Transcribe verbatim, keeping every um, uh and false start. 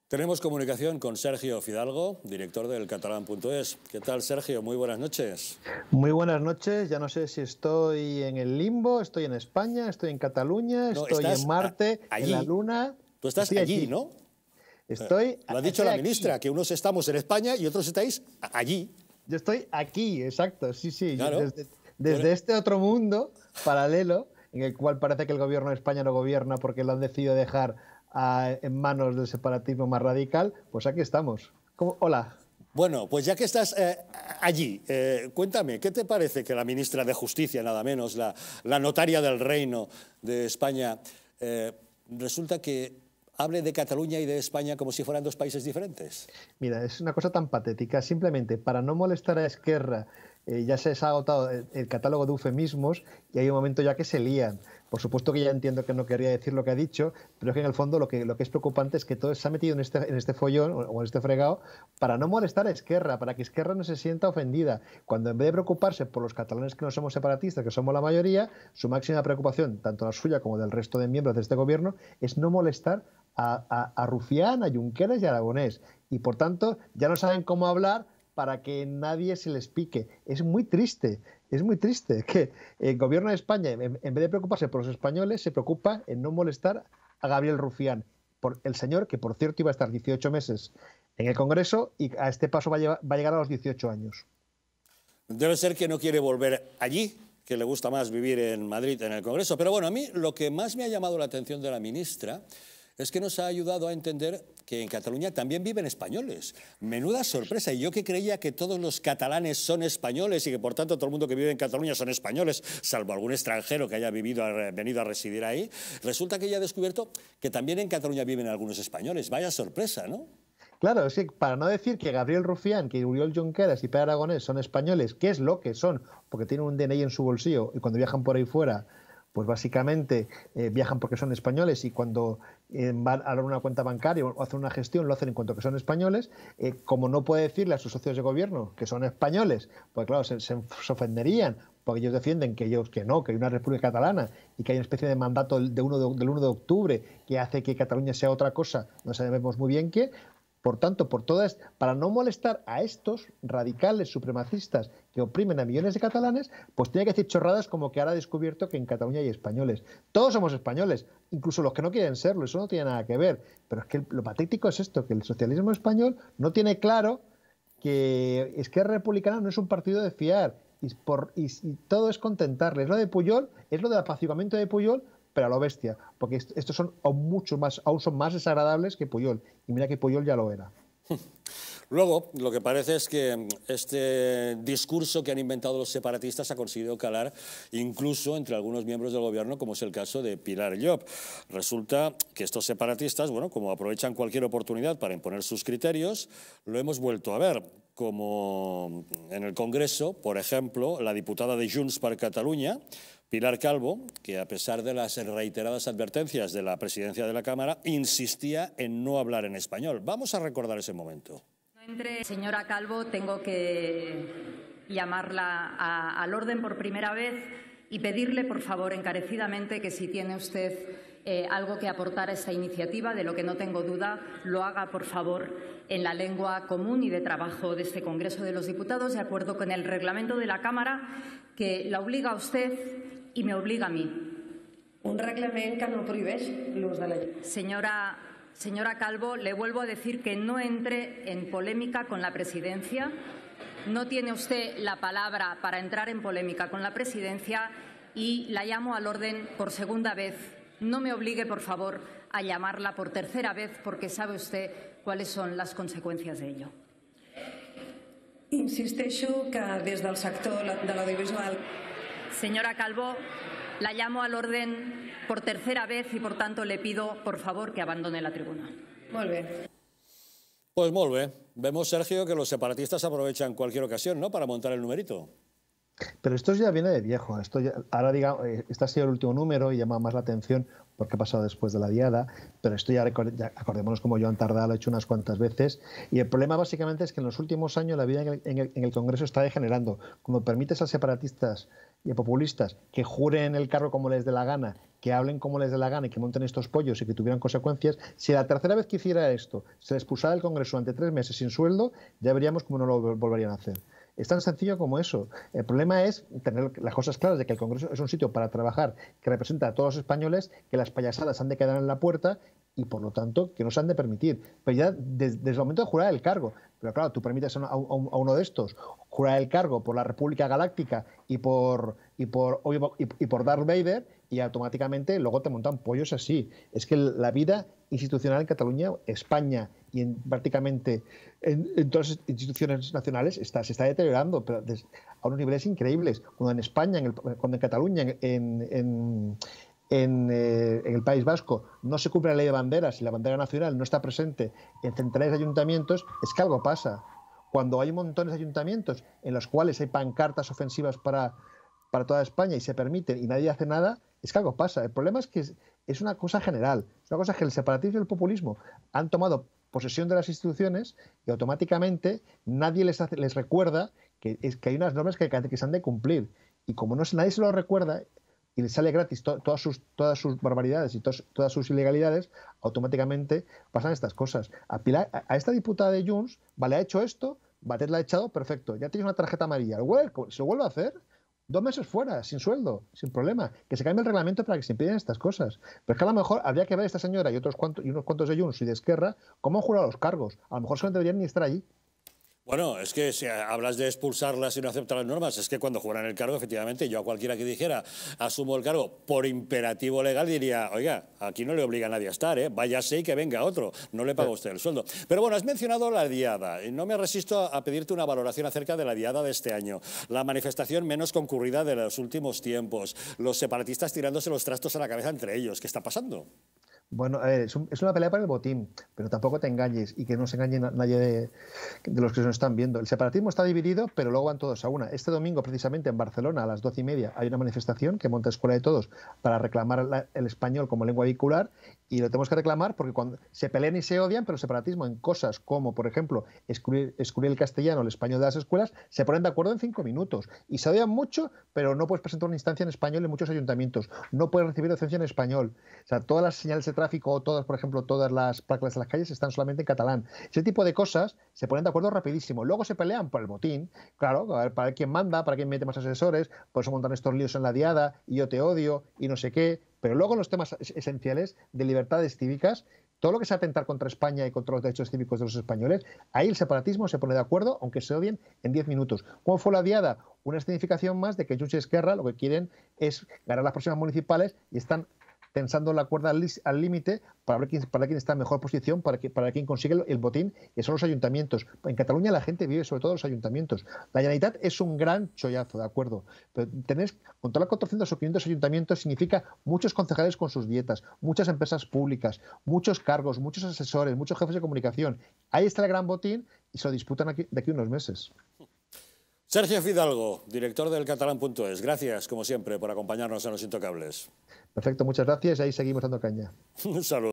Tenemos comunicación con Sergio Fidalgo, director del catalán punto es. ¿Qué tal, Sergio? Muy buenas noches. Muy buenas noches. Ya no sé si estoy en el limbo, estoy en España, estoy en Cataluña, No, estoy en Marte, allí. en la Luna. Tú estás estoy allí, aquí. ¿no? Estoy, Lo ha dicho estoy la ministra, aquí. que unos estamos en España y otros estáis allí. Yo estoy aquí, exacto, sí, sí. Claro. Desde, desde este otro mundo paralelo, en el cual parece que el gobierno de España no gobierna porque lo han decidido dejar a, en manos del separatismo más radical, pues aquí estamos. ¿Cómo? Hola. Bueno, pues ya que estás eh, allí, eh, cuéntame, ¿qué te parece que la ministra de Justicia, nada menos, la, la notaria del Reino de España, eh, resulta que hable de Cataluña y de España como si fueran dos países diferentes? Mira, es una cosa tan patética. Simplemente para no molestar a Esquerra, eh, ya se ha agotado el, el catálogo de eufemismos y hay un momento ya que se lían. Por supuesto que ya entiendo que no quería decir lo que ha dicho, pero es que en el fondo lo que, lo que es preocupante es que todo se ha metido en este, en este follón o en este fregado para no molestar a Esquerra, para que Esquerra no se sienta ofendida. Cuando en vez de preocuparse por los catalanes que no somos separatistas, que somos la mayoría, su máxima preocupación, tanto la suya como del resto de miembros de este gobierno, es no molestar a, a, a Rufián, a Junqueras y a Aragonés. Y por tanto ya no saben cómo hablar para que nadie se les pique. Es muy triste, es muy triste que el gobierno de España, en, en vez de preocuparse por los españoles, se preocupa en no molestar a Gabriel Rufián, por el señor que, por cierto, iba a estar dieciocho meses en el Congreso y a este paso va a, llevar, va a llegar a los dieciocho años. Debe ser que no quiere volver allí, que le gusta más vivir en Madrid, en el Congreso. Pero bueno, a mí lo que más me ha llamado la atención de la ministra es que nos ha ayudado a entender que en Cataluña también viven españoles. Menuda sorpresa. Y yo que creía que todos los catalanes son españoles y que por tanto todo el mundo que vive en Cataluña son españoles, salvo algún extranjero que haya vivido, venido a residir ahí, resulta que ella ha descubierto que también en Cataluña viven algunos españoles. Vaya sorpresa, ¿no? Claro, sí, para no decir que Gabriel Rufián, que Oriol Junqueras y Pere Aragonés son españoles, que es lo que son, porque tienen un D N I en su bolsillo y cuando viajan por ahí fuera, pues básicamente eh, viajan porque son españoles y cuando eh, van a dar una cuenta bancaria o hacen una gestión lo hacen en cuanto que son españoles, eh, como no puede decirle a sus socios de gobierno que son españoles, pues claro, se, se, se ofenderían porque ellos defienden que ellos que no, que hay una república catalana y que hay una especie de mandato de uno de, del uno de octubre que hace que Cataluña sea otra cosa, no sabemos muy bien qué. Por tanto, por todas, para no molestar a estos radicales supremacistas que oprimen a millones de catalanes, pues tiene que decir chorradas como que ahora ha descubierto que en Cataluña hay españoles. Todos somos españoles, incluso los que no quieren serlo, eso no tiene nada que ver. Pero es que lo patético es esto, que el socialismo español no tiene claro que Esquerra Republicana no es un partido de fiar y, por, y, y todo es contentarle. Es lo de Pujol, es lo del apaciguamiento de Pujol, pero a lo bestia, porque estos son aún mucho más, aún son más desagradables que Pujol, y mira que Pujol ya lo era. Luego, lo que parece es que este discurso que han inventado los separatistas ha conseguido calar incluso entre algunos miembros del gobierno, como es el caso de Pilar Llop. Resulta que estos separatistas, bueno, como aprovechan cualquier oportunidad para imponer sus criterios, lo hemos vuelto a ver, como en el Congreso, por ejemplo, la diputada de Junts per Catalunya, Pilar Calvo, que a pesar de las reiteradas advertencias de la presidencia de la Cámara, insistía en no hablar en español. Vamos a recordar ese momento. Entre, señora Calvo, tengo que llamarla a, al orden por primera vez y pedirle, por favor, encarecidamente, que si tiene usted eh, algo que aportar a esta iniciativa, de lo que no tengo duda, lo haga, por favor, en la lengua común y de trabajo de este Congreso de los Diputados, de acuerdo con el reglamento de la Cámara, que la obliga a usted i me obliga a mi. Un reglament que no prohibeix l'ús de la llengua. Señora, señora Calvo, le vuelvo a decir que no entre en polémica con la presidencia. No tiene usted la palabra para entrar en polémica con la presidencia y la llamo al orden por segunda vez. No me obligue, por favor, a llamarla por tercera vez porque sabe usted cuáles son las consecuencias de ello. Insisteixo que des del sector de l'audiovisual... Señora Calvo, la llamo al orden por tercera vez y, por tanto, le pido, por favor, que abandone la tribuna. Molt bé. Pues muy bien. Vemos, Sergio, que los separatistas aprovechan cualquier ocasión, ¿no?, para montar el numerito. Pero esto ya viene de viejo. Esto ya, ahora diga, este ha sido el último número y llama más la atención porque ha pasado después de la diada, pero esto ya, ya acordémonos como Joan Tardá lo ha hecho unas cuantas veces. Y el problema básicamente es que en los últimos años la vida en el, en el, en el Congreso está degenerando. Cuando permites a separatistas y a populistas que juren el cargo como les dé la gana, que hablen como les dé la gana y que monten estos pollos y que tuvieran consecuencias, si la tercera vez que hiciera esto se les expulsara del Congreso durante tres meses sin sueldo, ya veríamos cómo no lo volverían a hacer. Es tan sencillo como eso. El problema es tener las cosas claras de que el Congreso es un sitio para trabajar que representa a todos los españoles, que las payasadas han de quedar en la puerta y, por lo tanto, que no se han de permitir. Pero ya desde, desde el momento de jurar el cargo, pero claro, tú permites a, a, a uno de estos jurar el cargo por la República Galáctica y por, y por, y, y por Darth Vader y automáticamente luego te montan pollos así. Es que la vida institucional en Cataluña, España y en, prácticamente en, en todas las instituciones nacionales está, se está deteriorando pero des, a unos niveles increíbles. Cuando en España, en el, cuando en Cataluña, en, en, en, eh, en el País Vasco no se cumple la ley de banderas y la bandera nacional no está presente en centenares de ayuntamientos, es que algo pasa. Cuando hay montones de ayuntamientos en los cuales hay pancartas ofensivas para, para toda España y se permiten y nadie hace nada, es que algo pasa. El problema es que es, es una cosa general, es una cosa que el separatismo y el populismo han tomado posesión de las instituciones y automáticamente nadie les, hace, les recuerda que, es, que hay unas normas que, que se han de cumplir. Y como no, nadie se lo recuerda y les sale gratis to, todas, sus, todas sus barbaridades y tos, todas sus ilegalidades, automáticamente pasan estas cosas. A, Pilar, a, a esta diputada de Junts, vale, ha hecho esto, Batet la ha echado, perfecto, ya tienes una tarjeta amarilla. ¿Se lo vuelve a hacer? Dos meses fuera, sin sueldo, sin problema. Que se cambie el reglamento para que se impiden estas cosas. Pero es que a lo mejor habría que ver a esta señora y otros cuantos, y unos cuantos de Junts y de Esquerra cómo han jurado los cargos. A lo mejor no deberían ni estar allí. Bueno, es que si hablas de expulsarlas y no aceptar las normas, es que cuando juran el cargo, efectivamente, yo a cualquiera que dijera asumo el cargo por imperativo legal diría, oiga, aquí no le obliga a nadie a estar, ¿eh? Váyase y que venga otro, no le paga usted el sueldo. Pero bueno, has mencionado la diada, y no me resisto a pedirte una valoración acerca de la diada de este año, la manifestación menos concurrida de los últimos tiempos, los separatistas tirándose los trastos a la cabeza entre ellos, ¿qué está pasando? Bueno, a ver, es, un, es una pelea para el botín, pero tampoco te engañes y que no se engañe nadie de, de los que nos están viendo. El separatismo está dividido, pero luego van todos a una. Este domingo, precisamente, en Barcelona, a las doce y media, hay una manifestación que monta Escuela de Todos para reclamar la, el español como lengua vehicular y lo tenemos que reclamar porque cuando se pelean y se odian, pero el separatismo en cosas como, por ejemplo, excluir, excluir el castellano, el español de las escuelas, se ponen de acuerdo en cinco minutos. Y se odian mucho, pero no puedes presentar una instancia en español en muchos ayuntamientos. No puedes recibir docencia en español. O sea, todas las señales de tráfico, todas, por ejemplo, todas las placas de las calles están solamente en catalán. Ese tipo de cosas se ponen de acuerdo rapidísimo. Luego se pelean por el botín, claro, a ver, para quién manda, para quién mete más asesores, por eso montan estos líos en la diada, y yo te odio, y no sé qué. Pero luego en los temas esenciales de libertades cívicas, todo lo que sea atentar contra España y contra los derechos cívicos de los españoles, ahí el separatismo se pone de acuerdo, aunque se odien, en diez minutos. ¿Cómo fue la diada? Una escenificación más de que Junts y Esquerra lo que quieren es ganar las próximas municipales y están tensando la cuerda al límite para ver quién, para quién está en mejor posición, para, que, para quién consigue el, el botín, que son los ayuntamientos. En Cataluña la gente vive sobre todo los ayuntamientos. La Generalitat es un gran chollazo, de acuerdo, pero tenés, controlar cuatrocientos o quinientos ayuntamientos significa muchos concejales con sus dietas, muchas empresas públicas, muchos cargos, muchos asesores, muchos jefes de comunicación. Ahí está el gran botín y se lo disputan aquí, de aquí unos meses. Sergio Fidalgo, director del catalán punto es. Gracias, como siempre, por acompañarnos en Los Intocables. Perfecto, muchas gracias y ahí seguimos dando caña. Un saludo.